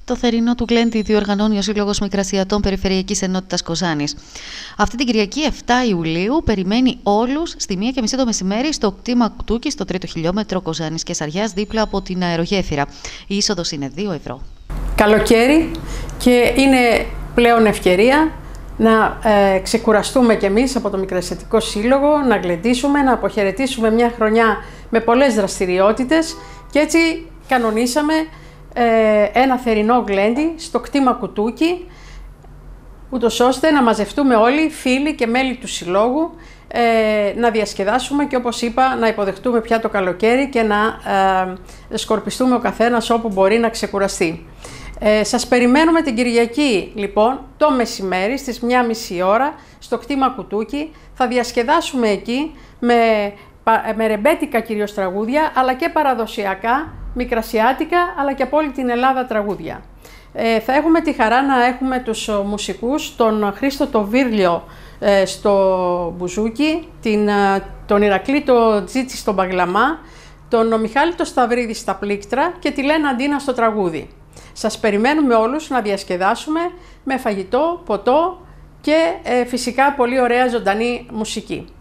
Το θερινό του Γκλέντι διοργανώνει ο Σύλλογος Μικρασιατών Περιφερειακής Ενότητας Κοζάνης. Αυτή την Κυριακή 7 Ιουλίου περιμένει όλους στη 1:30 το μεσημέρι στο κτήμα Κουτούκι, στο 3ο χιλιόμετρο Κοζάνης και Σαριάς, δίπλα από την αερογέφυρα. Η είσοδος είναι 2 ευρώ. Καλοκαίρι και είναι πλέον ευκαιρία να ξεκουραστούμε κι εμείς από το Μικρασιατικό Σύλλογο, να γλεντήσουμε, να αποχαιρετήσουμε μια χρονιά με πολλές δραστηριότητες και έτσι κανονίσαμε ένα θερινό γλέντι στο κτήμα Κουτούκι, ούτως ώστε να μαζευτούμε όλοι, φίλοι και μέλη του Συλλόγου, να διασκεδάσουμε και, όπως είπα, να υποδεχτούμε πια το καλοκαίρι και να σκορπιστούμε ο καθένας όπου μπορεί να ξεκουραστεί. Σας περιμένουμε την Κυριακή, λοιπόν, το μεσημέρι στις 1:30 ώρα στο κτήμα Κουτούκι. Θα διασκεδάσουμε εκεί με ρεμπέτικα κυρίως τραγούδια, αλλά και παραδοσιακά, μικρασιάτικα, αλλά και από όλη την Ελλάδα τραγούδια. Θα έχουμε τη χαρά να έχουμε τους μουσικούς, τον Χρήστο το Βίρλιο στο μπουζούκι, τον Ηρακλή το Τζίτσι στο μπαγλαμά, τον Μιχάλη το Σταυρίδη στα πλήκτρα και τη Λένα Αντίνα στο τραγούδι. Σας περιμένουμε όλους να διασκεδάσουμε με φαγητό, ποτό και φυσικά πολύ ωραία ζωντανή μουσική.